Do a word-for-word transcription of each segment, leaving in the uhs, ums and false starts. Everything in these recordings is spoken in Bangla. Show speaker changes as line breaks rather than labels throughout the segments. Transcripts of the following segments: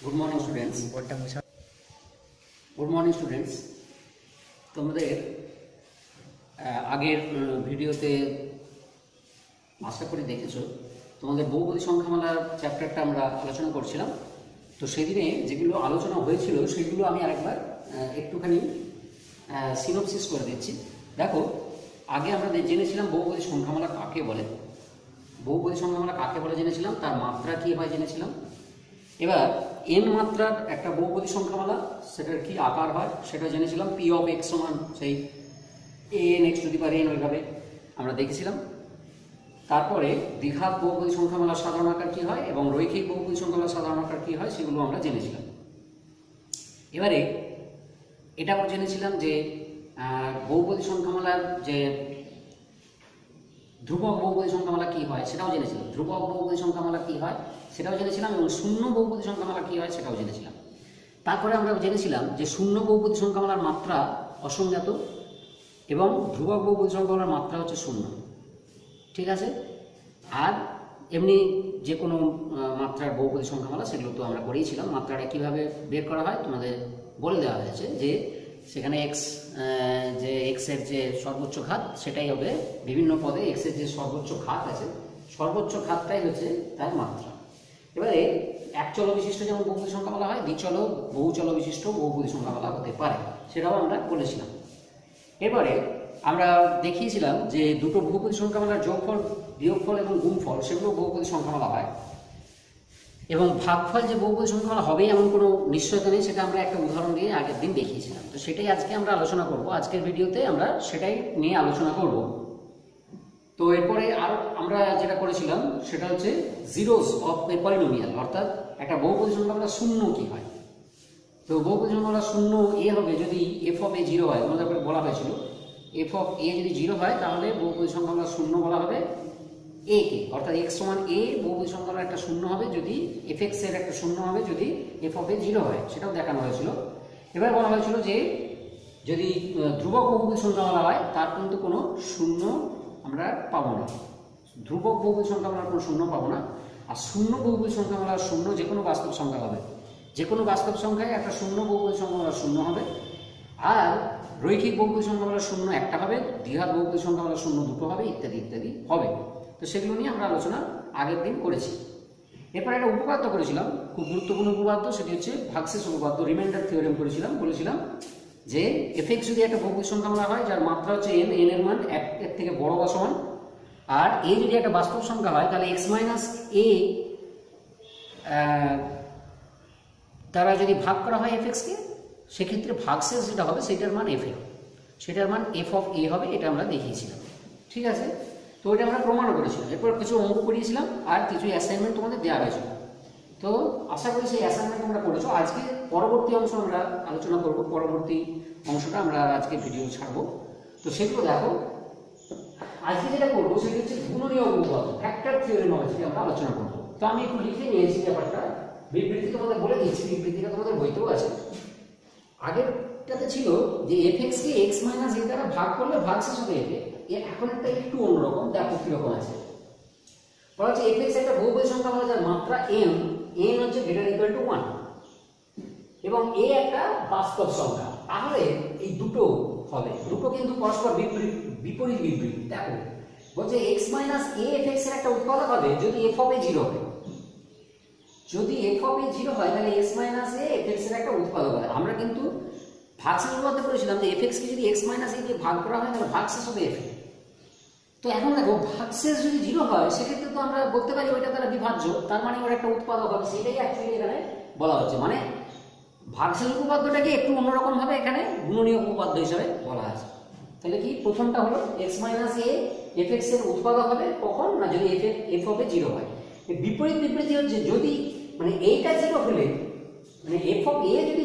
Good morning students good morning students তোমাদের আগের ভিডিওতে আশা করি দেখেছো তোমাদের বহুপদী সংখ্যামালার চ্যাপ্টারটা আমরা আলোচনা করছিলাম। তো সেদিনে যেগুলো আলোচনা হয়েছিল সেগুলো আমি আরেকবার একটুখানি সিনোপসিস করে দিচ্ছি। দেখো, আগে আমরা জেনেছিলাম বহুপদী সংখ্যামালা কাকে বলে, বহুপদী সংখ্যামালা কাকে বলে জেনেছিলাম, তার মাত্রা কী হয় জেনেছিলাম। এবার এন মাত্রার একটা বহুপদী সংখ্যামালা, সেটার কি আকার হয় সেটা জেনেছিলাম। পি অফ এক্স সমান সেই a n x to the power n, ওইভাবে আমরা দেখেছিলাম। তারপরে দ্বিঘাত বহুপদী সংখ্যামালার সাধারণ আকার কী হয় এবং রৈখিক বহুপদী সংখ্যামালার সাধারণ আকার কী হয় সেগুলো আমরা জেনেছিলাম। এবারে এটাও জেনেছিলাম যে বহুপদী সংখ্যামালার যে ধ্রুবক বহুপদী সংখ্যামালা কী হয় সেটাও জেনেছিলাম। ধ্রুবক বহুপদী সংখ্যামালা কী হয় সেটাও জেনেছিলাম এবং শূন্য বহুপদী সংখ্যামালা কী হয় সেটাও জেনেছিলাম। তারপরে আমরা জেনেছিলাম যে শূন্য বহুপদী সংখ্যামালার মাত্রা অসংজ্ঞাত এবং ধ্রুবক বহুপদী সংখ্যামালার মাত্রা হচ্ছে শূন্য, ঠিক আছে। আর এমনি যে কোনো মাত্রার বহুপদী সংখ্যামালা সেগুলো তো আমরা করেইছিলাম। মাত্রাটা কীভাবে বের করা হয় তোমাদের বলে দেওয়া হয়েছে যে সেখানে এক্স যে এক্সের যে সর্বোচ্চ ঘাত সেটাই হবে বিভিন্ন পদে এক্সের যে সর্বোচ্চ ঘাত আছে সর্বোচ্চ ঘাতটাই হচ্ছে তার মাত্রা। এবারে এক চল বিশিষ্ট যেমন বহুপদী সংখ্যামালা হয়, দ্বিচল বহুচল বিশিষ্ট বহুপদী সংখ্যামালা হতে পারে, সেটাও আমরা বলেছিলাম। এবারে আমরা দেখিয়েছিলাম যে দুটো বহুপদী সংখ্যামালার যোগফল, বিয়োগফল এবং গুণফল সেগুলো বহুপদী সংখ্যামালা হয় এবং ভাগফল যে বহুপদী সংখ্যামালা হবে এমন কোনো নিশ্চয়তা নেই, সেটা আমরা একটা উদাহরণ দিয়ে আগের দিন দেখিয়েছিলাম। তো সেটাই আজকে আমরা আলোচনা করব, আজকের ভিডিওতে আমরা সেটাই নিয়ে আলোচনা করব। তো এরপরে আর আমরা যেটা করেছিলাম সেটা হচ্ছে জিরোস অফ এ পলিনোমিয়াল, অর্থাৎ একটা বহুপদী সংখ্যামালা শূন্য কি হয়। তো বহুপদী সংখ্যামালা শূন্য এ হবে যদি এফ অফ এ জিরো হয়, আমাদের বলা হয়েছিল এফ অফ এ যদি জিরো হয় তাহলে বহুপদী সংখ্যামালা শূন্য বলা হবে এ কে, অর্থাৎ এক্স সমান এ বহুপদী সংখ্যামালা একটা শূন্য হবে যদি এফ এক্স এর একটা শূন্য হবে যদি এফ অফ এ জিরো হয়, সেটাও দেখানো হয়েছিল। এবার বলা হয়েছিল যে যদি ধ্রুবক বহুপদী সংখ্যামালা হয় তার কিন্তু কোনো শূন্য আমরা পাবো না, ধ্রুবক বহুপদী সংখ্যামালার কোনো শূন্য পাবো না। আর শূন্য বহুপদী সংখ্যামালার শূন্য যে কোনো বাস্তব সংখ্যা হবে, যে কোনো বাস্তব সংখ্যায় একটা শূন্য বহুপদী সংখ্যামালার শূন্য হবে। আর রৈখিক বহুপদী সংখ্যামালার শূন্য একটা হবে, দ্বিঘাত বহুপদী সংখ্যামালার শূন্য দুটো হবে, ইত্যাদি ইত্যাদি হবে। তো সেগুলো নিয়ে আমরা আলোচনা আগের দিন করেছি। এরপর একটা উপপাদ্য করেছিলাম, খুব গুরুত্বপূর্ণ উপপাদ্য, সেটি হচ্ছে ভাগশেষ উপপাদ্য, রিমাইন্ডার থিওরেম করেছিলাম। বলেছিলাম যে এফ এক্স যদি একটা বহুপদী সংখ্যামালা হয় যার মাত্রা হচ্ছে এন, এন এর মান এক এর থেকে বড় বা সমান, আর এ যদি একটা বাস্তব সংখ্যা হয় তাহলে এক্স মাইনাস এ দ্বারা যদি ভাগ করা হয় এফ এক্সকে, সেক্ষেত্রে ভাগশেষ যেটা হবে সেটার মান এফ এ, সেটার মান এফ অফ এ হবে, এটা আমরা দেখিয়েছিলাম, ঠিক আছে। তো এটা আমরা প্রমাণও করেছিলাম। এরপর কিছু অঙ্ক করিয়েছিলাম আর কিছু অ্যাসাইনমেন্ট তোমাদের দেওয়া হয়েছিল। তো আশা করি সেই অ্যাসাইনমেন্ট তোমরা করেছো। আজকে পরবর্তী অংশ আমরা আলোচনা করব, পরবর্তী অংশটা আমরা আজকে ভিডিও ছাড়বো। তো সেগুলো দেখো, আজকে যেটা করবো সেটা হচ্ছে গুণনীয় উপপাদ্য, ফ্যাক্টর থিওরেম হবে, সেটা আমরা আলোচনা করবো। তো আমি একটু লিখে নিয়েছি ব্যাপারটা, বিবৃতি তোমাদের বলে দিচ্ছি, বিবৃতিটা তোমাদের বইতেও আছে। আগেরটাতে ছিল যে এফ এক্স কে এক্স মাইনাস এ দ্বারা ভাগ করলে ভাগশেষ হবে এফ এ, এখন একটা একটু অন্যরকম, দেখো কিরকম আছে। বলা হচ্ছে এফ এক্স একটা বহুপদী সংখ্যামালা যার মাত্রা এন, এন হচ্ছে গ্রেটার ইকুয়াল টু ওয়ান এবং এ একটা বাস্তব সংখ্যা, তাহলে এই দুটো হবে, দুটো কিন্তু পরস্পর বিপরীত বিপরীত বিপরীত। দেখো বলছে x minus a f x এর একটা উৎপাদক হবে যদি এফ অফ এ জিরো হয়, যদি এফ অফ এ জিরো হয় তাহলে x minus a f x এর একটা উৎপাদক হয়। আমরা কিন্তু ভাগশেষ উপপাদ্য করেছিলাম যে এফ এক্স কে যদি এক্স মাইনাস এ দিয়ে ভাগ করা হয় তাহলে ভাগশেষ হবে এফ এ। তো এখন দেখো ভাগশেষ যদি জিরো হয় সেক্ষেত্রে তো আমরা বলতে পারি ওইটা তারা বিভাজ্য, তার মানে ওর একটা উৎপাদক হবে, সেটাই অ্যাকচুয়ালি এখানে বলা হচ্ছে। মানে ভাগশেষ উপপাদ্যটাকে একটু অন্যরকম ভাবে এখানে গুণনীয় উপপাদ্য হিসাবে বলা আছে। তাহলে কি প্রথমটা হলো x minus a f x এর উৎপাদক হবে কখন না, যদি f f of a zero হয়। বিপরীত বিবৃতি হচ্ছে যদি মানে এইটা জিরো হলে, মানে এফ অফ এ যদি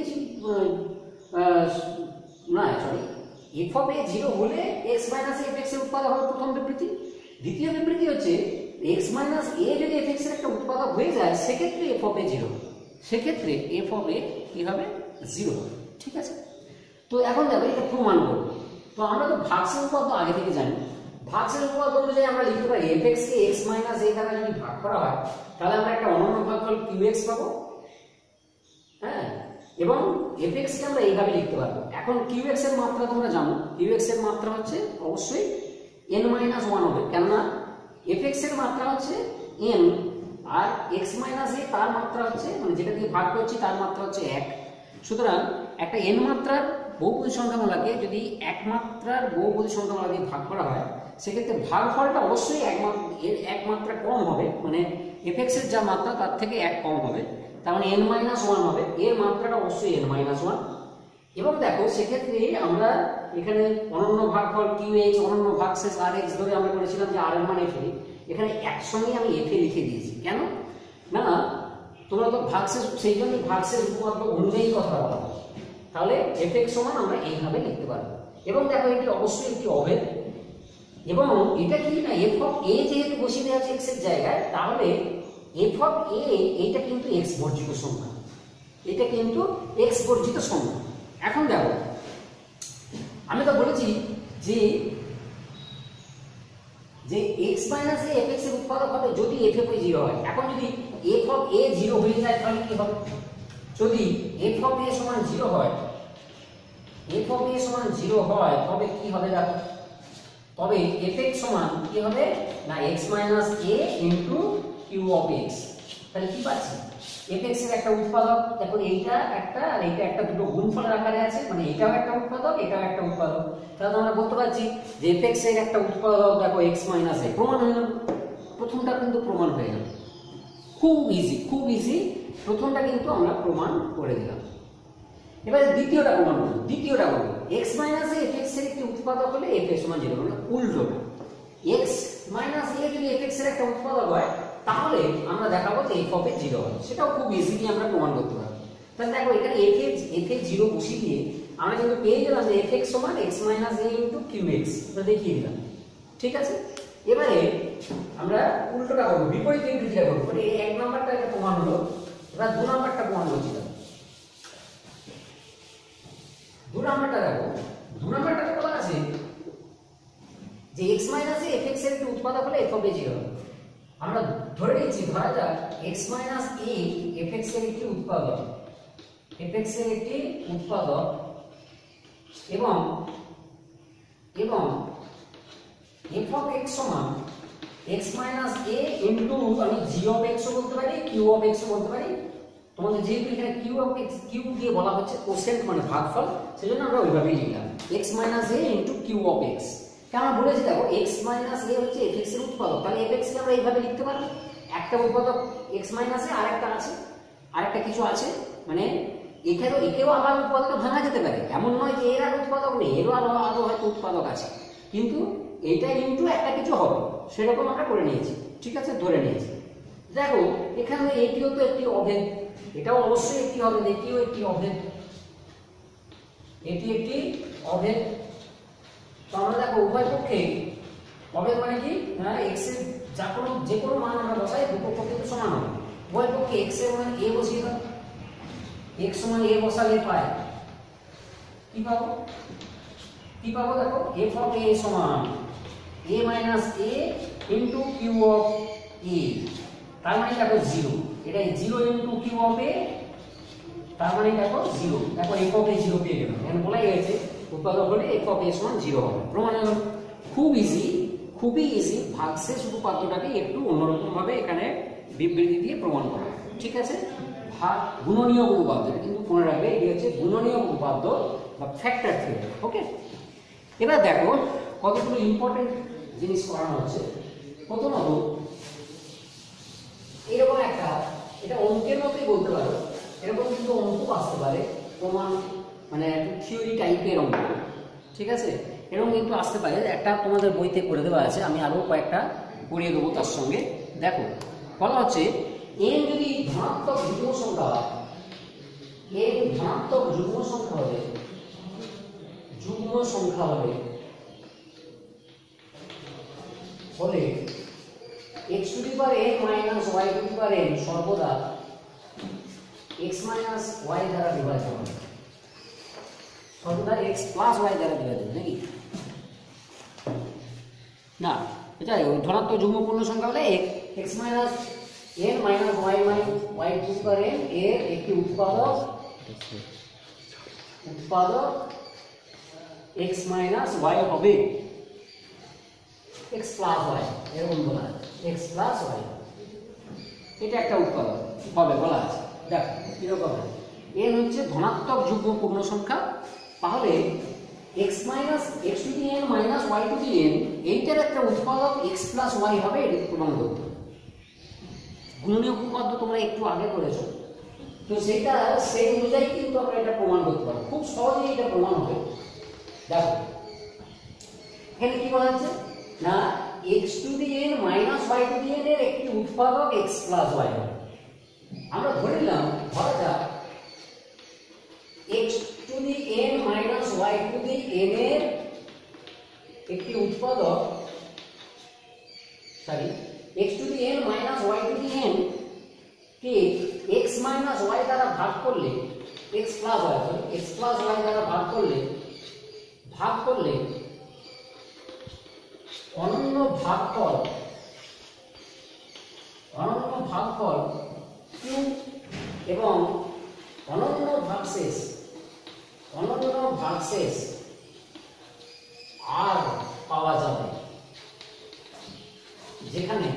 না sorry f of a zero হলে এক্স মাইনাস এফ এক্স এর উৎপাদক হবে প্রথম বিবৃতি। দ্বিতীয় বিবৃতি হচ্ছে এক্স মাইনাস এ যদি এফ এক্স এর একটা উৎপাদক হয়ে যায় সেক্ষেত্রে এফ অফ এ জিরো, সেক্ষেত্রে এফ অফ এ কি হবে জিরো হবে, ঠিক আছে। তো এখন দেখো এটা প্রমাণ করবো। তো আমরা তো ভাগশেষ উপপাদ্য আগে থেকে জানি, ভাগশেষ উপপাদ্য অনুযায়ী আমরা লিখতে পারি এফ এক্স কে এক্স মাইনাস এ দ্বারা যদি ভাগ করা হয় তাহলে আমরা একটা অনন্য ভাগফল কিউ এক্স পাবো হ্যাঁ, এবং এফএক্স কে আমরা এইভাবে লিখতে পারবো। এখন কিউএক্স এর মাত্রা তোমরা জানো, কিউএক্স এর মাত্রা হচ্ছে অবশ্যই এন মাইনাস ওয়ান হবে, কেননা এফএক্স এর মাত্রা হচ্ছে এন, আর এক্স মাইনাস এ তার মাত্রা হচ্ছে মানে যেটা দিয়ে ভাগ করছি তার মাত্রা হচ্ছে এক। সুতরাং একটা এন মাত্রার বহুপদী সংখ্যামালাকে যদি এক মাত্রার বহুপদী সংখ্যামালা দিয়ে ভাগ করা হয়, সেক্ষেত্রে ভাগফলটা অবশ্যই এক মাত্রা এর এক মাত্রা কম হবে, মানে এফএক্স এর যা মাত্রা তার থেকে এক কম হবে, তার মানে এন মাইনাস ওয়ান হবে, এর মাত্রাটা অবশ্যই এন মাইনাস ওয়ান। এবং দেখো সেক্ষেত্রে আমরা এখানে অনন্য ভাগফল কিউ এইচ, অনন্য ভাগশেষ আর এক্স ধরে আমরা করেছিলাম যে আর এর মান এফ এ, এখানে একসঙ্গে আমি এফ এ লিখে দিয়েছি। কেন না, তোমরা তো ভাগশেষ, সেই জন্য ভাগশেষ উপপাদ্য অনুযায়ী কথা বলা হয়, তাহলে এফ এক্স সমান আমরা এইভাবে লিখতে পারবো। এবং দেখো এটি অবশ্যই একটি অভেদ, এবং এটা কি না এফ অফ এ যেহেতু বসিয়ে দেওয়া আছে এক্স এর জায়গায়, তাহলে এফ অফ এ এইটা কিন্তু এক্স বর্জিত সংখ্যা, এটা কিন্তু এক্স বর্জিত সংখ্যা। এখন দেখো আমি তো বলেছি যে যে x মাইনাস a fx এর উৎপাদক হবে যদি f অফ a জিরো হয়। এখন যদি f অফ a জিরো হয়ে যায় তাহলে কি হবে? যদি f অফ a সমান জিরো হয়, f অফ a সমান জিরো হয় তবে কি হবে দেখো, তবে fx সমান কি হবে না x minus a into q of x। তাহলে কি পাচ্ছি, fx এর একটা উৎপাদক, দেখো এইটা একটা আর এইটা একটা, দুটো গুণফলের আকারে আছে, মানে এটাও একটা উৎপাদক এটাও একটা উৎপাদক। তাহলে আমরা বলতে পারছি যে fx এর একটা উৎপাদক দেখো x মাইনাস a, প্রমাণ হয়ে গেল। প্রথমটা কিন্তু প্রমাণ হয়ে গেল, খুব ইজি খুব ইজি, প্রথমটা কিন্তু আমরা প্রমাণ করে দিলাম। এবারে দ্বিতীয়টা প্রমাণ করব, দ্বিতীয়টা বলবো x মাইনাস a fx এর একটি উৎপাদক হলে f সমান জিরো, মানে উল্টোটা x মাইনাস a যদি fx এর একটা উৎপাদক হয় তাহলে আমরা দেখাবো যে f অফ a জিরো হয়, সেটাও খুব ইজিলি আমরা প্রমাণ করতে পারবো। তাহলে দেখো এখানে f এর f এর জিরো বসিয়ে দিয়ে আমরা কিন্তু পেয়ে গেলাম যে fx সমান x minus a into qx, আমরা দেখিয়ে দিলাম। ঠিক আছে, এবারে আমরা উল্টোটা করব, বিপরীত ইংরেজিটা করব। মানে এই এক নাম্বারটা একটা প্রমাণ হলো, এবার দু নাম্বারটা প্রমাণ করছি। দু নাম্বারটা দেখো, দু নাম্বারটাতে বলা আছে যে x মাইনাস a fx এর একটি উৎপাদক হলে f অফ a জিরো হবে। আমরা ধরে নিচ্ছি, ধরা যাক x মাইনাস a fx এর একটি উৎপাদক, fx এর একটি উৎপাদক এবং এবং f অফ x সমান x মাইনাস a ইনটু আমি g অফ x ও বলতে পারি q অফ x ও বলতে পারি। তোমাদের যেহেতু এখানে q অফ x q দিয়ে বলা হচ্ছে কোশেন্ট মানে ভাগফল, সেজন্য আমরা ওইভাবেই লিখলাম x minus a into q of x। কেন বলেছি দেখো x মাইনাস a হচ্ছে fx এর উৎপাদক, তাহলে fx কে আমরা এইভাবে লিখতে পারবো, একটা উৎপাদক x মাইনাস a আরেকটা আছে, আরেকটা কিছু আছে, মানে এখানেও একেও আবার উৎপাদকে ভাঙা যেতে পারে, এমন নয় যে এর আর উৎপাদক নেই, এরও আরো আরো হয়তো উৎপাদক আছে, কিন্তু এইটা ইনটু একটা কিছু হবে, সেরকম আমরা করে নিয়েছি। ঠিক আছে, ধরে নিয়েছি। দেখো এখানে এটিও তো একটি অভেদ, এটাও অবশ্যই একটি অভেদ, এটিও একটি অভেদ, এটি একটি অভেদ। তো আমরা দেখো উভয় পক্ষে অভেদ মানে কি না, x এর যা কোনো যে কোনো মান আমরা বসাই দুটো পক্ষে তো সমান হবে। উভয় পক্ষে x এর মান a বসিয়ে দাও, x সমান a বসালে পাই কি পাবো, কি পাবো দেখো f অফ a সমান a minus a into q of a, তার মানে দেখো জিরো, এটা zero into q of a, তার মানে দেখো জিরো। দেখো f অফ a জিরো পেয়ে গেলাম, এখানে বলাই হয়েছে উৎপাদক হলে f অফ a সমান জিরো হবে, প্রমাণ হলো। খুব ইজি, খুবই ইজি, ভাগশেষ উপপাদ্যটাকে একটু অন্যরকম ভাবে এখানে বিবৃতি দিয়ে প্রমাণ করা। ঠিক আছে, ভাগ গুণনীয় উপপাদ্য, এটা কিন্তু মনে রাখবে, এটি হচ্ছে গুণনীয় উপপাদ্য বা ফ্যাক্টর থিওরি। ওকে, এবার দেখো কতগুলো ইম্পর্টেন্ট জিনিস করানো হচ্ছে। প্রথমত এরকম একটা, এটা অঙ্কের মতোই বলতে পারো, এরকম কিন্তু অঙ্ক আসতে পারে, প্রমাণ মানে থিওরি টাইপের অঙ্ক। ঠিক আছে, এরকম কিন্তু আসতে পারে, একটা তোমাদের বইতে করে দেওয়া আছে, আমি আরো কয়েকটা করিয়ে দেবো তার সঙ্গে। দেখো বলা হচ্ছে n যদি ধনাত্মক যুগ্ম সংখ্যা হয়, n ধনাত্মক যুগ্ম সংখ্যা হবে, যুগ্ম সংখ্যা হবে হলে x to the power n minus y to the power n সর্বদা x মাইনাস y দ্বারা বিভাজ্য হবে, সর্বদা x প্লাস y দ্বারা বিভাজ্য, নাকি না? এটা ধনাত্মক যুগ্ম পূর্ণ সংখ্যা হলে x minus n minus y minus y to the power n এর একটি উৎপাদক উৎপাদক x মাইনাস ওয়াই হবে, x প্লাস ওয়াই এরকম বলা আছে, x প্লাস ওয়াই এটা একটা উৎপাদক হবে বলা আছে। দেখো কিরকম হবে, n হচ্ছে ধনাত্মক যুগ্ম পূর্ণ সংখ্যা, তাহলে x minus x to the n minus y to the n এইটার একটা উৎপাদক x প্লাস y হবে, এটা প্রমাণ করতে হবে। গুণনীয় উপপাদ্য তোমরা একটু আগে করেছো, তো সেটা সেই অনুযায়ী কিন্তু আমরা এটা প্রমাণ করতে পারবো, খুব সহজেই এটা প্রমাণ হবে। দেখো এখানে কি বলা আছে না x to the n minus y to the n এর একটি উৎপাদক x প্লাস y হবে। আমরা ধরে নিলাম, ধরা যাক x to the n minus y to the n এর একটি উৎপাদক sorry x to the n minus y to the n কে x মাইনাস y দ্বারা ভাগ করলে x plus y sorry x plus y দ্বারা ভাগ করলে ভাগ করলে অনন্য ভাগফল অনন্য ভাগফল q এবং অনন্য ভাগশেষ অনন্য ভাগশেষ আর পাওয়া যাবে, যেখানে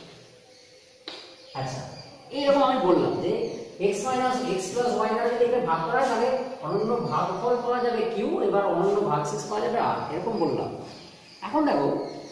আচ্ছা এইরকম আমি বললাম যে x minus x plus y দ্বারা যদি এটা ভাগ করা যাবে অনন্য ভাগফল পাওয়া যাবে q, এবার অনন্য ভাগশেষ পাওয়া যাবে r, এরকম বললাম। এখন দেখো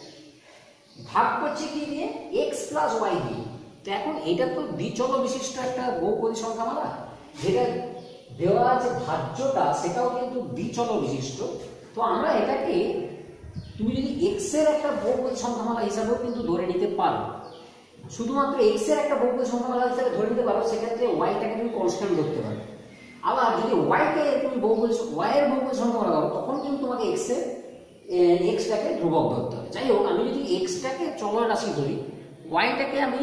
ভাগ করছে কি দিয়ে, x প্লাস y দিয়ে। তো এখন এটা তো দ্বিচল বিশিষ্ট একটা বহুপদী সংখ্যামালা, যেটা দেওয়া আছে ভাজ্যটা সেটাও কিন্তু দ্বিচল বিশিষ্ট। তো আমরা এটাকে তুমি যদি x এর একটা বহুপদী সংখ্যামালা হিসাবেও কিন্তু ধরে নিতে পারো, শুধুমাত্র x এর একটা বহুপদী সংখ্যামালা হিসাবে ধরে নিতে পারো, সেক্ষেত্রে y টাকে তুমি কনস্ট্যান্ট ধরতে পারো। আবার যদি y কে তুমি বহুপদী y এর বহুপদী সংখ্যামালা ধরো, তখন কিন্তু তোমাকে x এর x টাকে ধ্রুবক ধরতে হবে। যাই হোক, আমি যদি x টাকে চলরাশি ধরি, y টাকে আমি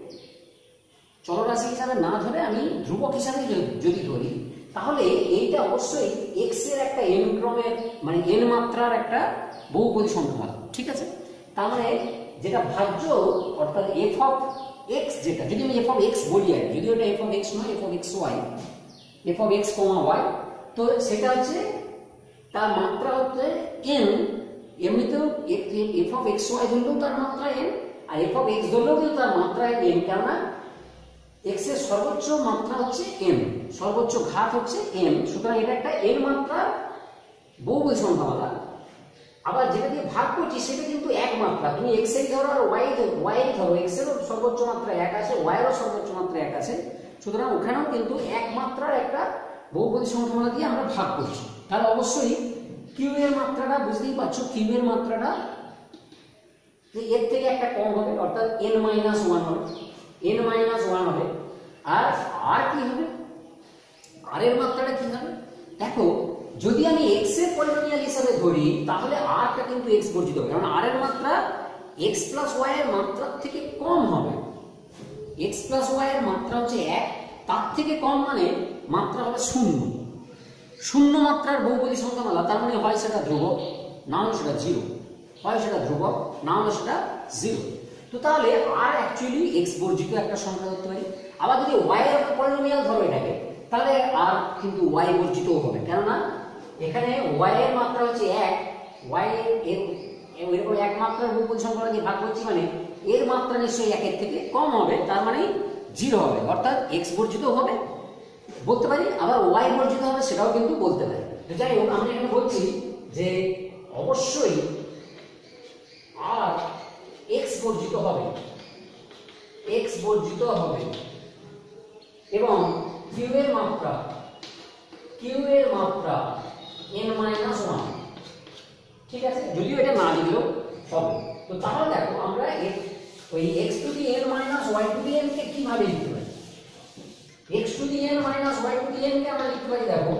চলরাশি হিসাবে না ধরে আমি ধ্রুবক হিসাবে যদি ধরি, তাহলে এইটা অবশ্যই x এর একটা n ক্রমের মানে n মাত্রার একটা বহুপদী সংখ্যামালা, ঠিক আছে? তার মানে যেটা ভাজ্য অর্থাৎ f অফ x, যেটা যদি আমি f অফ x বলি, আর যদি ওটা f অফ x নয়, f of xy f of x, y, তো সেটা হচ্ছে তার মাত্রা হচ্ছে n। এমনিতেও f অফ xy ধরলেও তার মাত্রা n, আর f অফ x ধরলেও কিন্তু তার মাত্রা n, কেননা x এর সর্বোচ্চ মাত্রা হচ্ছে n, সর্বোচ্চ ঘাত হচ্ছে n। সুতরাং এটা একটা n মাত্রার বহুপদী সংখ্যামালা। আবার যেটা দিয়ে ভাগ করছি সেটা কিন্তু এক মাত্রা, তুমি x এর ধরো আর y y এর ধরো, x এরও সর্বোচ্চ মাত্রা এক আছে, y এরও সর্বোচ্চ মাত্রা এক আছে। সুতরাং ওখানেও কিন্তু এক মাত্রার একটা বহুপদী সংখ্যামালা দিয়ে আমরা ভাগ করছি। তাহলে অবশ্যই q এর মাত্রাটা বুঝতেই পারছো, q এর মাত্রাটা এর থেকে একটা কম হবে, অর্থাৎ n মাইনাস ওয়ান হবে, n মাইনাস ওয়ান হবে। আর r কি হবে, r এর মাত্রাটা কি হবে? দেখো যদি আমি x এর পলিনোমিয়াল হিসাবে ধরি, তাহলে r টা কিন্তু x বর্জিত হবে, কারণ r এর মাত্রা x প্লাস y এর মাত্রার থেকে কম হবে। x প্লাস y এর মাত্রা হচ্ছে এক, তার থেকে কম মানে মাত্রা হবে শূন্য। শূন্য মাত্রার বহুপদী সংখ্যামালা, তার মানে হয় সেটা ধ্রুবক, না হলে সেটা জিরো, হয় সেটা ধ্রুবক, না হলে সেটা জিরো। তো তাহলে r অ্যাকচুয়ালি x বর্জিত একটা সংখ্যা ধরতে পারি। আবার যদি y এর পলিনোমিয়াল ধরো এটাকে, তাহলে r কিন্তু y বর্জিতও হবে, কেননা এখানে y এর মাত্রা হচ্ছে এক, y এর এরকম এক মাত্রার বহুপদী সংখ্যা দিয়ে ভাগ করছি মানে এর মাত্রা নিশ্চয়ই একের থেকে কম হবে, তার মানে জিরো হবে, অর্থাৎ x বর্জিত হবে বলতে পারি, আবার y বর্জিত হবে সেটাও কিন্তু বলতে পারি। তো যাই হোক, আমি এখানে বলছি যে অবশ্যই আর x বর্জিত হবে, x বর্জিত হবে এবং q এর মাত্রা q এর মাত্রা n মাইনাস ওয়ান, ঠিক আছে? যদিও এটা না লিখলেও হবে। তো তাহলে দেখো আমরা ওই x to the n minus y to the n কে কিভাবে লিখতে পারি? x to the n minus y to the n কে আমরা লিখতে পারি, দেখো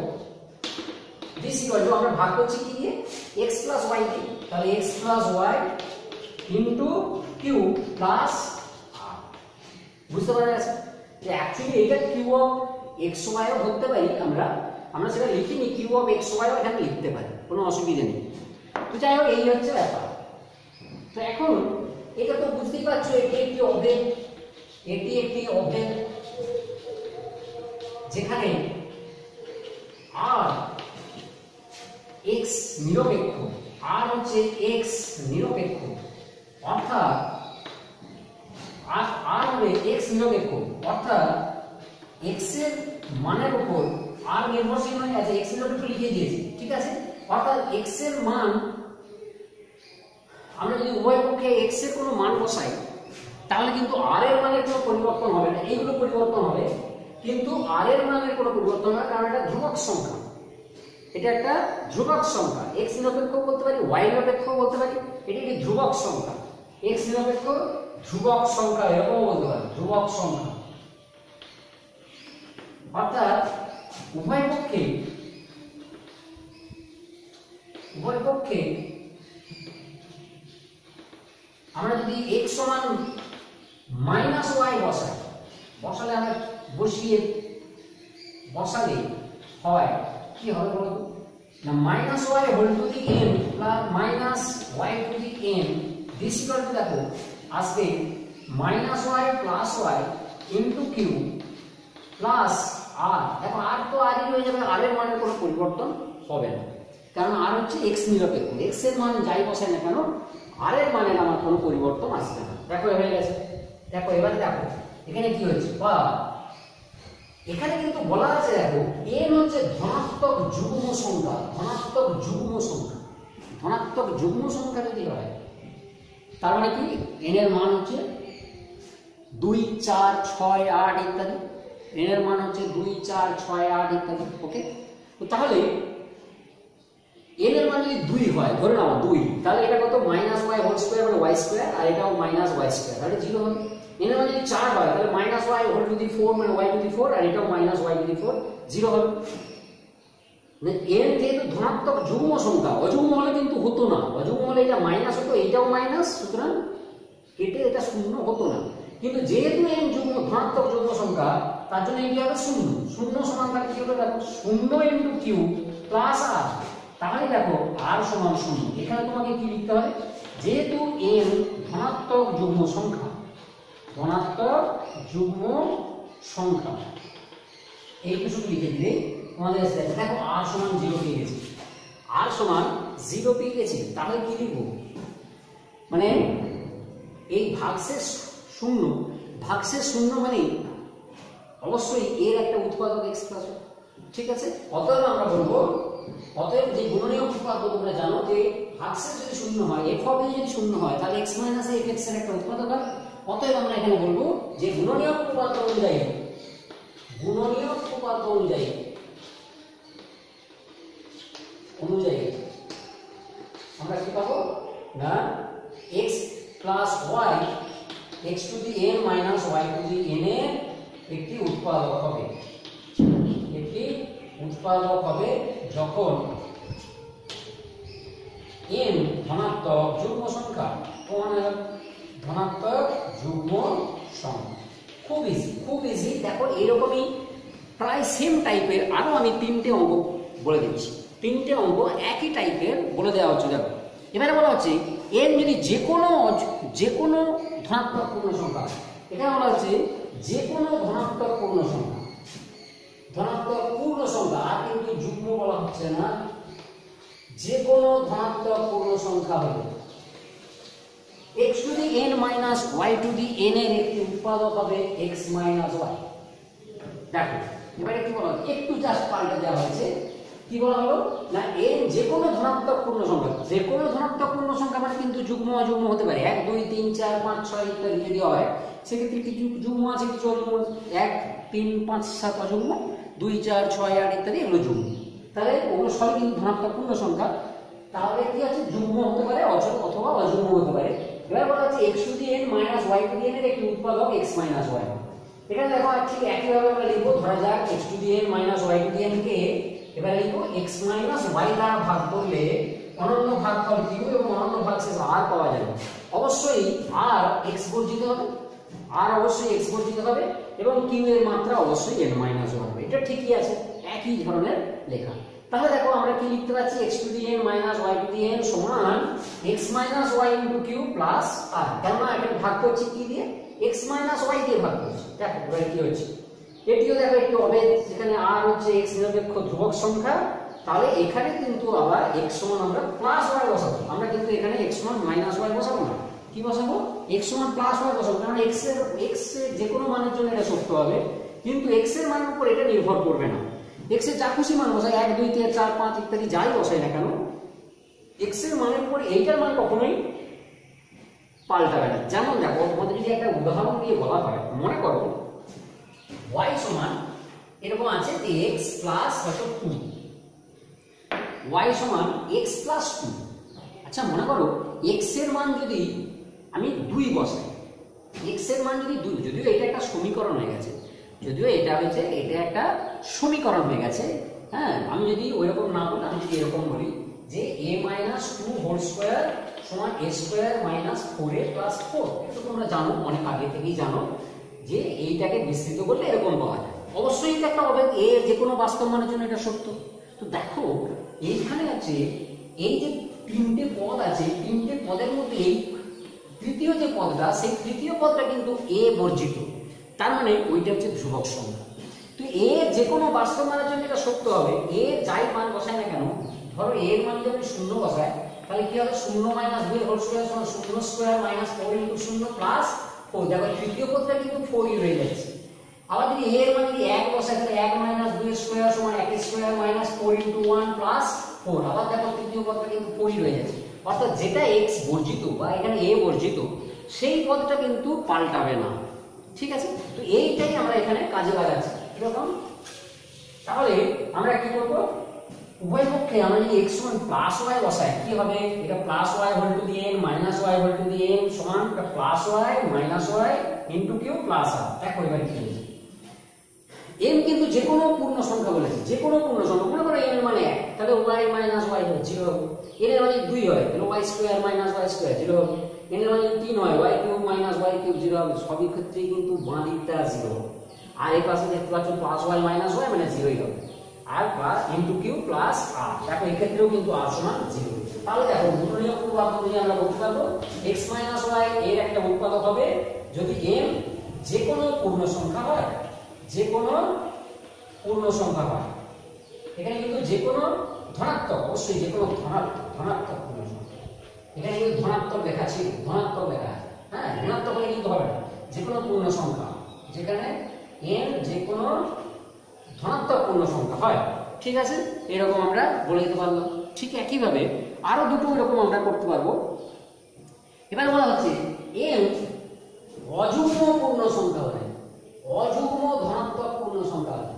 দিস ইকুয়াল টু, আমরা ভাগ করছি কি দিয়ে, x প্লাস y দিয়ে, তাহলে x plus y into q plus r। বুঝতে পারা যাচ্ছে যে অ্যাকচুয়ালি এটা q অফ xy ও ধরতে পারি আমরা, আমরা সেটা লিখিনি, q অফ xy ও এখানে লিখতে পারি, কোনো অসুবিধা নেই। তো যাই হোক, এই হচ্ছে ব্যাপার। তো এখন এটা তো বুঝতেই পারছো এটা একটি অভেদ, এটি একটি ওভেন যেখানে আর এক্স নিরপেক্ষ, আর হচ্ছে এক্স নিরপেক্ষ, অর্থাৎ আর আর হবে এক্স নিরপেক্ষ, অর্থাৎ এক্স এর মানের উপর আর নির্ভরশীল হয়ে আছে, এক্স নিরপেক্ষ লিখে দিয়েছি, ঠিক আছে। অর্থাৎ এক্স এর মান আমরা যদি উভয় পক্ষে এক্স এর কোনো মান বসাই তাহলে কিন্তু আর এর মানের কোনো পরিবর্তন হবে না, এইগুলো পরিবর্তন হবে, কিন্তু আর এর মানের কোনো পরিবর্তন হবে না, কারণ এটা ধ্রুবক সংখ্যা, এটা একটা ধ্রুবক সংখ্যা। এক্স নিরপেক্ষ বলতে পারি, ওয়াই নিরপেক্ষ বলতে পারি, এটি একটি ধ্রুবক সংখ্যা। এক্স নিরপেক্ষ ধ্রুবক সংখ্যা এরকম বলতে পারি, ধ্রুবক সংখ্যা। অর্থাৎ উভয় পক্ষে উভয় পক্ষে আমরা যদি x সমান মাইনাস ওয়াই বসাই, বসালে আমরা বসিয়ে বসালে হয় কি হবে বলতো না, minus y whole to the n plus minus y to the n this equal to, দেখো আসবে minus y plus y into q plus r. দেখো আর তো আরই হয়ে যাবে, আর এর মানের কোনো পরিবর্তন হবে না, কারণ আর হচ্ছে এক্স নিরপেক্ষ, এক্স এর মান যাই বসাই না কেন আর এর মানের আমার কোনো পরিবর্তন আসবে না। দেখো হয়ে গেছে। দেখো এবারে দেখো এখানে কি হচ্ছে, বা এখানে কিন্তু বলা আছে, দেখো এন হচ্ছে ধনাত্মক যুগ্ম সংখ্যা, ধনাত্মক যুগ্ম সংখ্যা, ধনাত্মক যুগ্ম সংখ্যা যদি হয় তার মানে কি এন এর মান হচ্ছে দুই চার ছয় আট ইত্যাদি, এন এর মান হচ্ছে দুই চার ছয় আট ইত্যাদি। ওকে, তো তাহলে এন এর মান যদি দুই হয়, ধরে নাও দুই, তাহলে এটা কত মাইনাস ওয়াই হোল স্কোয়ার মানে ওয়াই স্কোয়ার, আর এটাও মাইনাস ওয়াই স্কোয়ার, তাহলে জিরো হবে। এন এর মান যদি চার হয় তাহলে minus y whole to the four মানে ওয়াই টু দি ফোর, আর এটাও minus y to the four, zero হবে। এন যেহেতু ধনাত্মক যুগ্ম সংখ্যা, অযুগ্ম হলে কিন্তু হতো না, অযুগ্ম হলে এটা মাইনাস হতো, এটাও মাইনাস, সুতরাং কেটে এটা শূন্য হতো না। কিন্তু যেহেতু এন যুগ্ম ধনাত্মক যুগ্ম সংখ্যা তার জন্য এটি হবে শূন্য, শূন্য সমান তাহলে কি হবে, দেখো শূন্য ইন্টু কিউ প্লাস আর, তাহলে দেখো আর সমান শূন্য। এখানে তোমাকে কি লিখতে হবে, যেহেতু এন ধনাত্মক যুগ্ম সংখ্যা, ধনাত্মক যুগ্ম সংখ্যা, এইটুকু শুধু লিখে দিলে তোমাদের এসে যাচ্ছে। দেখো আর সমান জিরো পেয়ে গেছি, আর সমান জিরো পেয়ে গেছি, তাহলে কি লিখবো, মানে এই ভাগশেষ শূন্য, ভাগশেষ শূন্য মানে অবশ্যই এর একটা উৎপাদক এক্স প্লাস, ঠিক আছে। অতএব আমরা বলবো, অতএব যে গুণনীয় উৎপাদক তোমরা জানো যে ভাগশেষ যদি শূন্য হয়, এফ অফ এ যদি শূন্য হয় তাহলে এক্স মাইনাস এফ এক্স এর একটা উৎপাদক হয়। অতএব আমরা এখানে বলবো যে গুণনীয় উৎপাদক অনুযায়ী, গুণনীয় উৎপাদক অনুযায়ী অনুযায়ী আমরা কি পাবো না, x plus y x to the n minus y to the n এর একটি উৎপাদক হবে, একটি উৎপাদক হবে যখন এন ধনাত্মক যুগ্ম সংখ্যা, ধনাত্মক যুগ্ম সংখ্যা। খুব ইজি, খুব ইজি। দেখো এরকমই প্রায় সেম টাইপের আরো আমি তিনটে অঙ্ক বলে দিচ্ছি, তিনটে অঙ্ক একই টাইপের বলে দেওয়া হচ্ছে। দেখো এবারে বলা হচ্ছে এন যদি যে কোনো যে কোনো ধনাত্মক পূর্ণ সংখ্যা, এটা বলা হচ্ছে যে কোনো ধনাত্মক পূর্ণ সংখ্যা, ধনাত্মক পূর্ণ সংখ্যা, আর কিন্তু যুগ্ম বলা হচ্ছে না, যে কোনো ধনাত্মক পূর্ণ সংখ্যা হবে x to the n minus y to the n এর একটি উৎপাদক হবে x মাইনাস y। দেখো এবারে কি বলা হচ্ছে, একটু জাস্ট পাল্টে দেওয়া হয়েছে, কি বলা হলো না n যে কোনো ধনাত্মক পূর্ণ সংখ্যা, যে কোনো ধনাত্মক পূর্ণ সংখ্যা মানে কিন্তু যুগ্ম অযুগ্ম হতে পারে, এক দুই তিন চার পাঁচ ছয় ইত্যাদি যদি হয় সেক্ষেত্রে কি যুগ্ম আছে কিছু অযুগ্ম, এক তিন পাঁচ সাত অযুগ্ম, দুই চার ছয় আট ইত্যাদি এগুলো যুগ্ম, তাহলে ওগুলো সবই কিন্তু ধনাত্মক পূর্ণ সংখ্যা। তাহলে কি আছে, যুগ্ম হতে পারে অথবা অযুগ্ম হতে পারে। এবার বলা হচ্ছে x to the n minus y to the n এর একটি উৎপাদক x মাইনাস y। এখানে দেখো ঠিক একইভাবে আমরা লিখবো, ধরা যাক x to the n minus y to the n কে এবার লিখবো x মাইনাস y দ্বারা ভাগ করলে অনন্য ভাগফল q এবং অনন্য ভাগশেষ r পাওয়া যাবে। অবশ্যই r x বর্জিত হবে, r অবশ্যই x বর্জিত হবে এবং q এর মাত্রা অবশ্যই n মাইনাস ওয়ান হবে। এটা ঠিকই আছে, একই ধরনের লেখা। তাহলে দেখো আমরা কি লিখতে পাচ্ছি x to the n minus y to the n সমান x minus y into q plus r। কেননা এখানে ভাগ করছি কি দিয়ে, x মাইনাস y দিয়ে ভাগ করছি। দেখো এবারে কি হচ্ছে, এটিও দেখো একটু অভেদ, যেখানে r হচ্ছে x নিরপেক্ষ ধ্রুবক সংখ্যা, তাহলে এখানে কিন্তু আবার x সমান আমরা প্লাস y বসাবো। আমরা কিন্তু এখানে x সমান মাইনাস y বসাবো না, কি বসাবো, x সমান প্লাস y বসাবো। কারণ x এর x এর যে কোনো মানের জন্য এটা সত্য হবে, কিন্তু x এর মানের উপর এটা নির্ভর করবে না। x এর যা খুশি মান বসাই, এক দুই তিন চার পাঁচ ইত্যাদি যাই বসাই না কেন, x এর মানের উপর এইটার মান কখনোই পাল্টাবে না। যেমন দেখো তোমাদের যদি একটা উদাহরণ দিয়ে বলা হয়, মনে করো y সমান এরকম আছে যে x প্লাস হয়তো টু, y সমান x প্লাস টু। আচ্ছা মনে করো x এর মান যদি আমি দুই বসাই, x এর মান যদি দুই, যদিও এটা একটা সমীকরণ হয়ে গেছে, যদিও এটা হয়েছে এটা একটা সমীকরণ হয়ে গেছে, হ্যাঁ, আমি যদি ওইরকম না বলি, আমি যদি এরকম বলি যে a minus two whole square সমান a square minus four a plus four. এটা তোমরা জানো, অনেক আগে থেকেই জানো যে এইটাকে বিস্তৃত করলে এরকম পাওয়া যায়। অবশ্যই এটা একটা অভেদ, a এর যে কোনো বাস্তব মানের জন্য এটা সত্য। তো দেখো এইখানে আছে এই যে তিনটে পদ আছে, তিনটে পদের মধ্যে এই তৃতীয় যে পদটা, সেই তৃতীয় পদটা কিন্তু a বর্জিত, তার মানে ওইটা হচ্ছে ধ্রুবক সংখ্যা। তো a যে কোনো বাস্তব মানের জন্য এটা সত্য হবে। a যাই মান বসায় না কেন, ধরো a এর মান যদি শূন্য বসায়, তাহলে কি হবে, শূন্য মাইনাস দুই হোল স্কোয়ার সমান শূন্য স্কোয়ার মাইনাস ফোর ইনটু শূন্য প্লাস ফোর। দেখো তৃতীয় পদটা কিন্তু ফোরই রয়ে যাচ্ছে। আবার যদি a এর মান যদি এক বসায়, তাহলে এক মাইনাস দুই স্কোয়ার সমান এক square minus four into one plus four. আবার দেখো তৃতীয় পদটা কিন্তু ফোরই রয়ে যাচ্ছে। অর্থাৎ যেটা x বর্জিত বা এখানে a বর্জিত, সেই পদটা কিন্তু পাল্টাবে না। ঠিক আছে, তো এইটাই আমরা এখানে কাজে লাগাচ্ছি। এরকম তাহলে আমরা কি করব, উভয় পক্ষে আমরা যদি x সমান প্লাস y বসাই, কি হবে, এটা plus y whole to the n minus y whole to the n সমান plus y minus y into q plus r। দেখো এবারে কি হচ্ছে, m কিন্তু যে কোনো পূর্ণ সংখ্যা বলেছে, যে কোনো পূর্ণ সংখ্যা। মনে করো n মানে এক, তাহলে y মাইনাস y জিরো হবে। n এর মানে দুই হয়, তাহলে y square minus y square zero হবে। n এর মানে তিন হয়, y cube minus y cube zero হবে। সবই ক্ষেত্রে কিন্তু বাঁ দিকটা জিরো হবে। আর এই পাশে দেখতে পাচ্ছ প্লাস y মাইনাস y মানে জিরোই হবে। আর plus into q plus r, দেখো এই ক্ষেত্রেও কিন্তু r সমান জিরো। তাহলে দেখো দুটো নিয়ম পূর্বাভাস অনুযায়ী আমরা বলতে পারবো x মাইনাস y এর একটা উৎপাদক হবে যদি m যে কোনো পূর্ণ সংখ্যা হয়, যে কোনো পূর্ণ সংখ্যা হয়। এখানে কিন্তু যে কোনো ধনাত্মক, অবশ্যই যে কোনো ধনাত্মক ধনাত্মক পূর্ণ সংখ্যা। এখানে কিন্তু ধনাত্মক লেখা ছিল, ধনাত্মক লেখা, হ্যাঁ, ঋণাত্মক হলে কিন্তু হবে না। যে কোনো পূর্ণ সংখ্যা, যেখানে n যে কোনো ধনাত্মক পূর্ণ সংখ্যা হয়। ঠিক আছে, এরকম আমরা বলে দিতে পারলাম। ঠিক একইভাবে আরো দুটো এরকম আমরা করতে পারবো। এবার বলা হচ্ছে n অযুগ্ম পূর্ণ সংখ্যা হলে, অযুগ্ম ধনাত্মক পূর্ণ সংখ্যা হলে,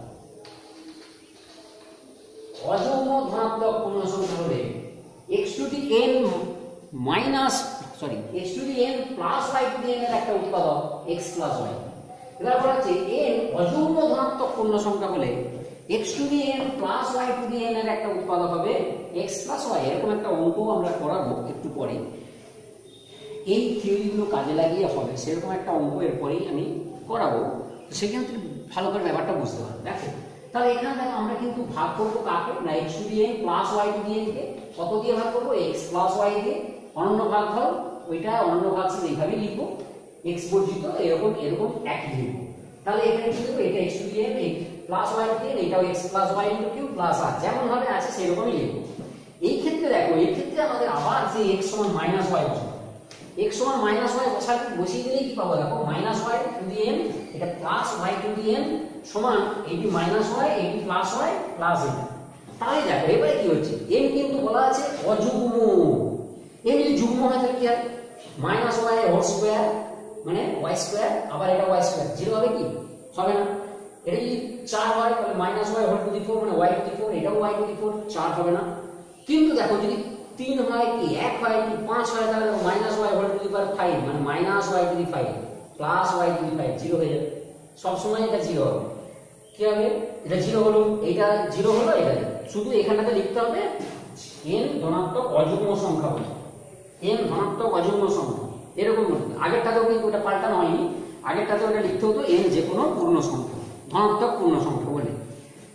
অযুগ্ম ধনাত্মক পূর্ণ সংখ্যা হলে x to the n minus sorry x to the n plus y to the n এর একটা উৎপাদক x প্লাস y। এবার বলা হচ্ছে n অযুগ্ম ধনাত্মক পূর্ণ সংখ্যা হলে x to the n plus y to the n এর একটা উৎপাদক হবে x প্লাস y। এরকম একটা অঙ্ক আমরা করাবো একটু পরে, এই থিওরিগুলো কাজে লাগিয়ে হবে সেরকম একটা অঙ্ক এরপরেই আমি করাবো। সেখান থেকে ভালো করে ব্যাপারটা বুঝতে পারবে। দেখো তাহলে এখানে দেখো আমরা কিন্তু ভাগ করবো কাকে না, x to the n plus y to the n কে কত দিয়ে ভাগ করবো, x প্লাস y দিয়ে। অনন্য ভাগফল ওইটা অনন্য ভাগফল এইভাবেই লিখবো, x বর্জিত এরকম এরকম একই লিখবো। তাহলে এখানে কি লিখবো, এটা x to the n plus y to the n, এটাও x plus y into q plus r, যেমন ভাবে আছে সেরকমই লিখবো। এই ক্ষেত্রে দেখো এই ক্ষেত্রে আমাদের আবার যে x সমান মাইনাস y বসাবো, x সমান মাইনাস y বসাতে বসিয়ে দিলেই কি পাবো, দেখো minus y to the n, এটা plus y to the n সমান এইটি মাইনাস y, এইটি প্লাস y প্লাস এটা। তাহলে দেখো এবারে কি হচ্ছে, m কিন্তু বলা আছে অযুগ্ম। m যদি যুগ্ম হয় তাহলে কি হয়, মাইনাস y হোল স্কয়ার মানে y স্কয়ার, আবার এটা y স্কয়ার, জিরো হবে কি, হবে না। এটা যদি চার হয় তাহলে minus y whole to the four মানে y টু দি ফোর, এটাও y টু দি ফোর, চার হবে না। কিন্তু দেখো যদি তিন হয় কি এক হয় কি পাঁচ হয়, তাহলে minus y whole to the power five মানে minus y to the five plus y to the five, zero হয়ে যাবে। সবসময় এটা জিরো হবে। কি হবে, এটা জিরো হলো, এইটা জিরো হলো, এটা শুধু এখানটাতে লিখতে হবে n ধনাত্মক অযুগ্ম সংখ্যা বলে, n ধনাত্মক অযুগ্ম সংখ্যা। এরকম আগেরটাতেও কিন্তু ওটা পাল্টানো হয়নি, আগেরটাতে ওটা লিখতে হতো n যে কোনো পূর্ণ সংখ্যা, ধনাত্মক পূর্ণ সংখ্যা বলে।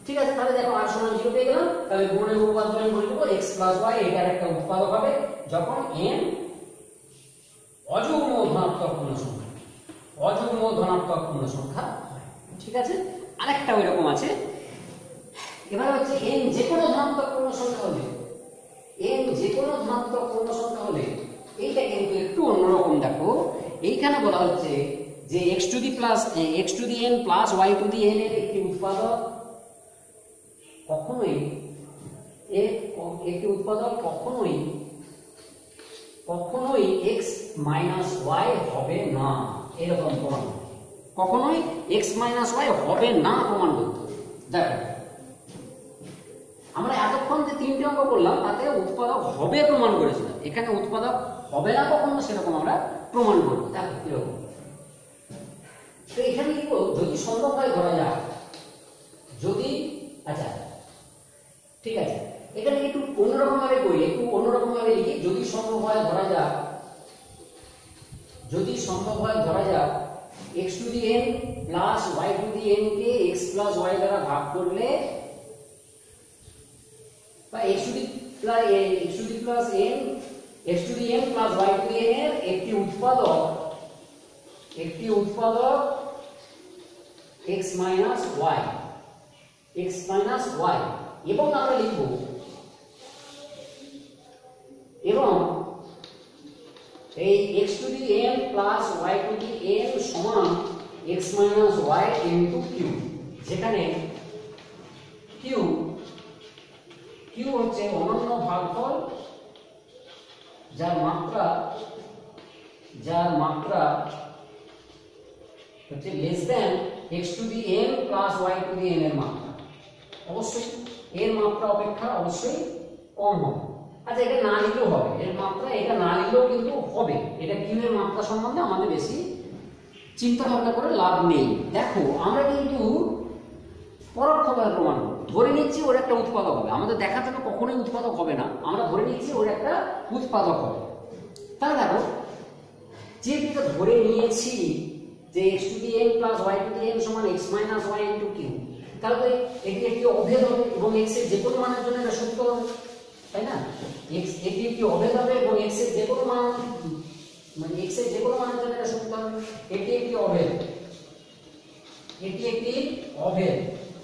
ঠিক আছে, তাহলে দেখো r সমান জিরো পেয়ে গেলাম। তাহলে গুণের উপপাদ্য আমি বলে দেবো x প্লাস y এটার একটা উৎপাদক হবে যখন n অযুগ্ম ধনাত্মক পূর্ণ সংখ্যা, অযুগ্ম ধনাত্মক পূর্ণ সংখ্যা হয়। ঠিক আছে, আরেকটা ওই রকম আছে। এবার হচ্ছে n যে কোনো ধনাত্মক পূর্ণ সংখ্যা হলে, n যে কোনো ধনাত্মক পূর্ণ সংখ্যা হলে এইটা কিন্তু একটু অন্যরকম। দেখো এইখানে বলা হচ্ছে যে x to the plus x to the n plus y to the n এর একটি উৎপাদক কখনোই এর একটি উৎপাদক কখনোই কখনোই x মাইনাস y হবে না, এরকম প্রমাণ কখনোই x মাইনাস y হবে না প্রমাণ করতে। দেখো আমরা এতক্ষণ যে তিনটে অঙ্ক করলাম তাতে উৎপাদক হবে প্রমাণ করেছিলাম, এখানে উৎপাদক হবে না কখনো সেরকম আমরা প্রমাণ করবো। দেখো কিরকম, তো এখানে লিখবো যদি সম্ভব হয় ধরা যাক, যদি আচ্ছা ঠিক আছে, এখানে একটু অন্যরকম ভাবে করি, একটু অন্যরকম ভাবে লিখি। যদি সম্ভব হয় ধরা যাক, যদি সম্ভব হয় ধরা যাক x to the n plus y to the n কে x প্লাস y দ্বারা ভাগ করলে, বা x to the plus x to the plus n x to the n plus y to the n এর একটি উৎপাদক, একটি উৎপাদক x minus y, x minus y, এবং আমরা লিখব এবং এই x to the n plus y to the n সমান x minus y into q, যেখানে q q হচ্ছে অনন্য ভাগফল যার মাত্রা, যার মাত্রা হচ্ছে less than x to the n plus y to the n এর মাত্রা, অবশ্যই এর মাত্রা অপেক্ষা অবশ্যই কম হবে। আচ্ছা এটা না লিখলেও হবে, এর মাত্রা এটা না লিখলেও কিন্তু হবে, এটা q এর মাত্রা সম্বন্ধে আমাদের বেশি চিন্তা ভাবনা করে লাভ নেই। দেখো আমরা কিন্তু পরোক্ষভাবে প্রমাণ করব, ধরে নিচ্ছি ওর একটা উৎপাদক হবে, আমাদের দেখাতে হবে কখনোই উৎপাদক হবে না, আমরা ধরে নিচ্ছি ওর একটা উৎপাদক হবে। তাহলে দেখো যেহেতু ধরে নিয়েছি যে x to the n plus y to the n সমান x minus y into q, তাহলে এটি একটি অভেদ হবে এবং x এর যে কোনো মানের জন্য এটা সত্য হবে, তাই না? x এটি একটি অভেদ হবে এবং x এর যে কোনো মান, মানে x এর যে কোনো মানের জন্য এটা সত্য হবে, এটি একটি অভেদ, এটি একটি অভেদ।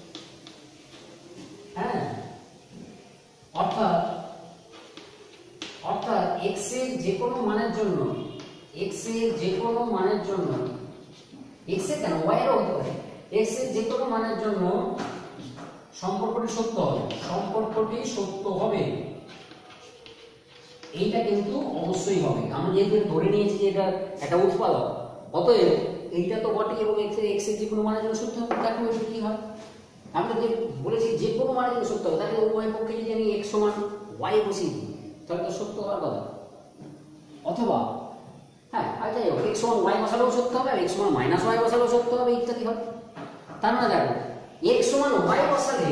হ্যাঁ, অর্থাৎ অর্থাৎ x এর যে কোনো মানের জন্য, x এর যে কোনো মানের জন্য, x এর কেন y এর হতে পারে, x এর যে কোনো মানের জন্য সম্পর্কটি সত্য হবে, সম্পর্কটি সত্য হবে, এইটা কিন্তু অবশ্যই হবে। আমরা যেহেতু ধরে নিয়েছি যে এটা একটা উৎপাদক, অতএব এইটা তো বটে এবং x এর x এর যে কোনো মানের জন্য সত্য হবে। দেখো এটা কি হয়, আমরা যে বলেছি যে কোনো মানের জন্য সত্য হবে, তাহলে উভয় পক্ষে যদি আমি x সমান y বসিয়ে দিই তাহলে তো সত্য হওয়ার কথা। অথবা হ্যাঁ আর যাই হোক, x সমান y বসালেও সত্য হবে আর x সমান মাইনাস y বসালেও সত্য হবে, ইত্যাদি হবে। তার মানে দেখো x সমান y বসালে,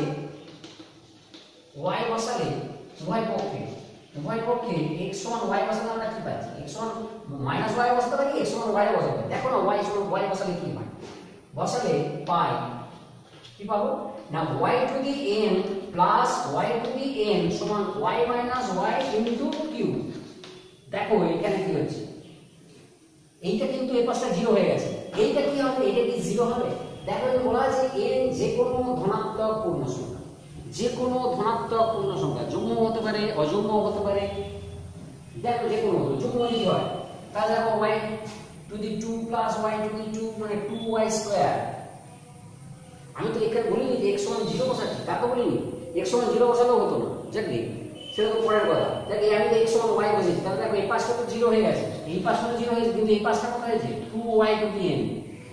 y বসালে উভয় পক্ষে, উভয় পক্ষে x সমান y বসালে আমরা কি পাচ্ছি, x সমান মাইনাস y বসাতে পারি, x সমান y বসাতে পারি। দেখো না y সমান y বসালে কি হয়, বসালে পাই কি পাবো না y to the n plus y to the n সমান y minus y into q। দেখো এখানে কি হচ্ছে, এইটা কিন্তু এই পাশটা জিরো হয়ে গেছে, এইটা কি হবে, এটা কি জিরো হবে। দেখো বলা আছে n যে কোনো ধনাত্মক পূর্ণ সংখ্যা, যে কোনো ধনাত্মক পূর্ণ সংখ্যা, যুগ্ম হতে পারে অযুগ্ম হতে পারে। দেখো যে কোনো যুগ্ম যদি হয় তাহলে দেখো y to the two plus y to the two মানে টু ওয়াই স্কয়ার। আমি তো এখানে বলিনি যে x সমান জিরো বসাচ্ছি, তাকে বলিনি x সমান জিরো বসালেও হতো না, জানি সেটা তো পরের কথা। দেখ আমি তো x সমান y বসেছি, তাহলে দেখো এই পাশটা তো জিরো হয়ে গেছে, এই পাশটা তো জিরো হয়েছে, কিন্তু এই পাশটা কত হয়েছে two y to the n,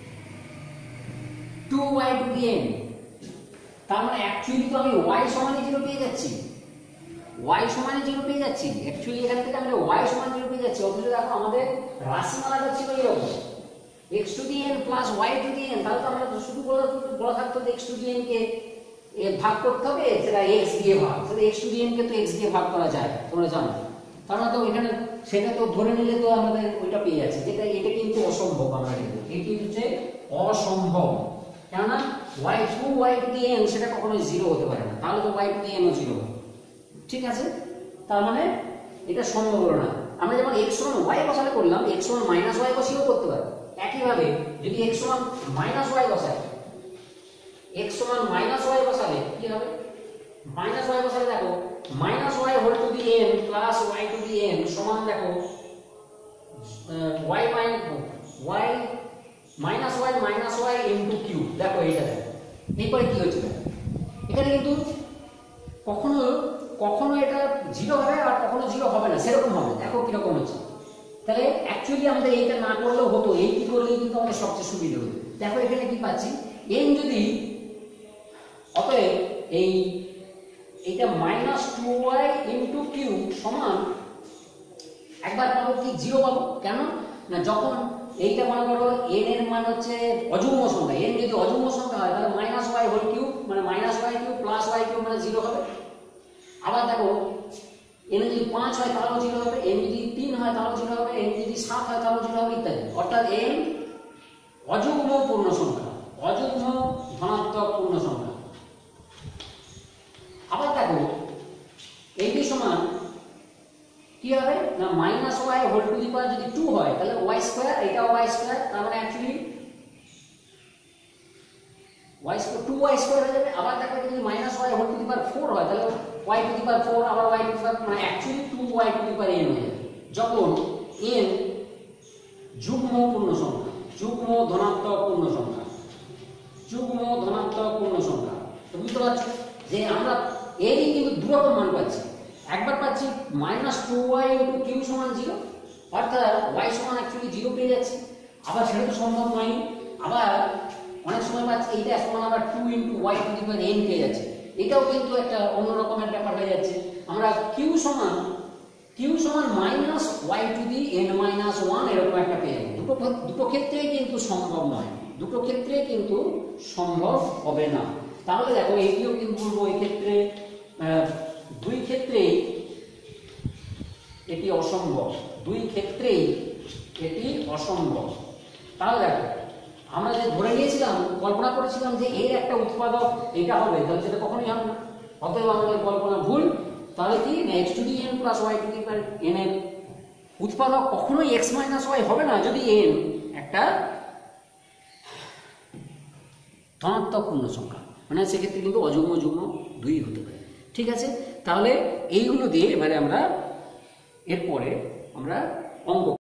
two y to the n। তার মানে অ্যাকচুয়ালি তো আমি y সমান জিরো পেয়ে যাচ্ছি, y সমান জিরো পেয়ে যাচ্ছি, অ্যাকচুয়ালি এখান থেকে আমরা y সমান জিরো পেয়ে যাচ্ছি। অথচ দেখো আমাদের রাশিমালাটা ছিল এরকম x to the n plus y to the n, তাহলে তো আমরা শুধু বলা থাকতো যে x টু দি n কে ভাগ করতে হবে, সেটা x দিয়ে ভাগ, সেটা x টু দি n কে তো x দিয়ে ভাগ করা যায়, তোমরা জানো। তার মানে তো এখানে সেটা তো ধরে নিলে তো আমাদের ওইটা পেয়ে যাচ্ছে, যেটা এটা কিন্তু অসম্ভব। আমরা দেখব এটি হচ্ছে অসম্ভব, কেননা y two y to the n সেটা কখনোই জিরো হতে পারে না, তাহলে তো ওয়াই টু দি এনও জিরো হবে। ঠিক আছে, তার মানে এটা সম্ভব হলো না। আমরা যেমন এক্স সমান ওয়াই বসালে করলাম, এক্স সমান মাইনাস ওয়াই বসিয়েও করতে পারবো। একইভাবে যদি এক্স সমান মাইনাস ওয়াই বসাই, এক্স সমান মাইনাস ওয়াই বসালে কি হবে? মাইনাস ওয়াই বসালে দেখো minus y whole to the n plus y to the n সমান দেখো y minus y minus y minus y into q. দেখো এইটা দেখো, এরপরে কি হচ্ছে এখানে কিন্তু কখনো কখনো এটা জিরো হবে আর কখনো জিরো হবে না, সেরকম হবে। দেখো কিরকম হচ্ছে। তাহলে অ্যাকচুয়ালি আমাদের এইটা না করলেও হতো, এই কি করলেই কিন্তু আমাদের সবচেয়ে সুবিধা হতো। দেখো এখানে কি পাচ্ছি, এন যদি অতএব এই এইটা minus two y into q সমান একবার পাবো কি জিরো পাবো। কেন না, যখন এইটা মনে করো এন এর মান হচ্ছে অযুগ্ম সংখ্যা, এন যদি অযুগ্ম সংখ্যা হয় তাহলে মাইনাস ওয়াই হোল কিউব মানে minus y cube plus y cube মানে জিরো হবে। আবার দেখো এন যদি পাঁচ হয় তাহলেও জিরো হবে, এন যদি তিন হয় তাহলেও জিরো হবে, এন যদি সাত হয় তাহলেও জিরো হবে ইত্যাদি। অর্থাৎ এন অযুগ্ম পূর্ণ সংখ্যা, অযুগ্ম ধনাত্মক পূর্ণ সংখ্যা। আবার দেখো এইটি সমান কি হবে না minus y whole to the power যদি টু হয় তাহলে ওয়াই স্কয়ার, এটাও ওয়াই স্কয়ার, তার মানে actually y square two y square হয়ে যাবে। আবার দেখো যদি minus y whole to the power four হয় তাহলে y to the power four আবার ওয়াই টু দি পাওয়ার মানে actually two y to the power n হয়ে যাবে যখন এন যুগ্ম পূর্ণ সংখ্যা, যুগ্ম ধনাত্মক পূর্ণ সংখ্যা, যুগ্ম ধনাত্মক পূর্ণ সংখ্যা। তো বুঝতে পারছো যে আমরা এরই কিন্তু দু রকম মান পাচ্ছি। একবার পাচ্ছি minus two y into q সমান জিরো, অর্থাৎ ওয়াই সমান অ্যাকচুয়ালি জিরো পেয়ে যাচ্ছি। আবার সেটা তো সম্ভব নয়। আবার অনেক সময় পাচ্ছি এইটা সমান আবার two into y to the power n পেয়ে যাচ্ছে, এটাও কিন্তু একটা অন্য রকমের ব্যাপার হয়ে যাচ্ছে। আমরা কিউ সমান কিউ সমান minus y to the n minus one এরকম একটা পেয়ে যাবো। দুটো দুটো ক্ষেত্রেই কিন্তু সম্ভব নয়, দুটো ক্ষেত্রে কিন্তু সম্ভব হবে না। তাহলে দেখো এইটিও কিন্তু বলবো এই ক্ষেত্রে দুই ক্ষেত্রেই এটি অসম্ভব, দুই ক্ষেত্রেই এটি অসম্ভব। তাহলে দেখো আমরা যে ধরে নিয়েছিলাম, কল্পনা করেছিলাম যে এর একটা উৎপাদক এটা হবে, তাহলে সেটা কখনোই হবে না। অতএব আমাদের কল্পনা ভুল। তাহলে কি না x to the n plus y to the power n এর উৎপাদক কখনোই এক্স মাইনাস ওয়াই হবে না যদি এন একটা ধনাত্মক পূর্ণ সংখ্যা, মানে সেক্ষেত্রে কিন্তু অযুগ্ম যুগ্ম দুই হতে পারে। ঠিক আছে, তাহলে এইগুলো দিয়ে এবারে আমরা এরপরে আমরা অঙ্ক